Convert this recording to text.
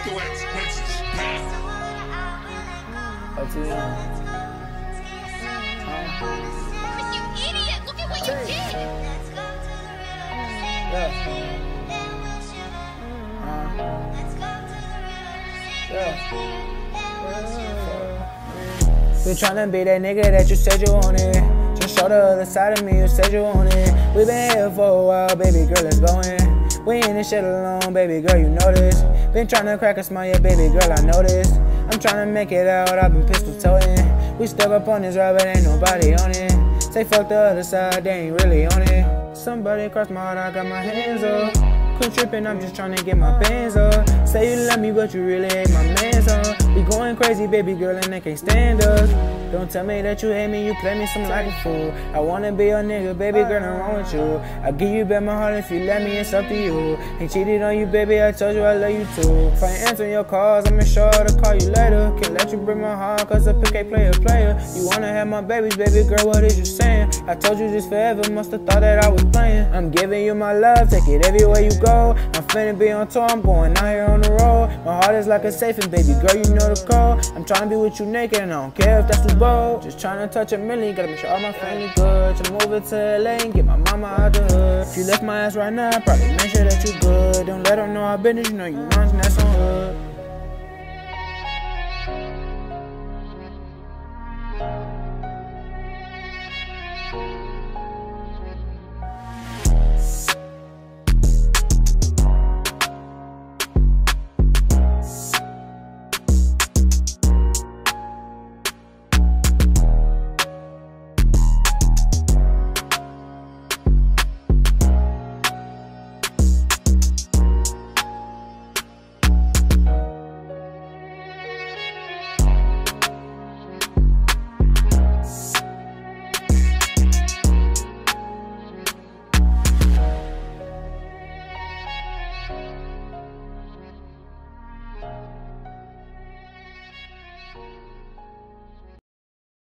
You idiot! Look at what you did! We tryna be that nigga that you said you wanted. Just show the other side of me, you said you wanted. We been here for a while, baby girl, let's go in. We in this shit alone, baby girl, you know this. Been tryna crack a smile, yeah, baby girl, I know this. I'm tryna make it out, I've been pistol toting. We stuck up on this ride, but ain't nobody on it. Say fuck the other side, they ain't really on it. Somebody crossed my heart, I got my hands up. Quit tripping, I'm just tryna get my bands up. Say you love me, but you really hate my man's on. We going crazy, baby girl, and they can't stand us. Don't tell me that you hate me, you play me some like a fool. I wanna be your nigga, baby girl, nothing wrong with you. I'll give you back my heart if you let me, it's up to you. Ain't cheated on you, baby, I told you I love you too. If I ain't answering your calls, I'ma sure to call you later. Can't let you break my heart, cause a pick ain't player. You wanna have my babies, baby girl, what is you saying? I told you this forever, must've thought that I was playing. I'm giving you my love, take it everywhere you go. I'm finna be on tour, I'm going out here on the road. My heart is like a safe, and baby girl, you know the code. I'm tryna be with you naked, and I don't care if that's too bold. Just tryna touch a million, gotta make sure all my family good. To move it to LA and get my mama out the hood. If you left my ass right now, probably make sure that you good. Don't let them know our business, you know you run, that's on hood.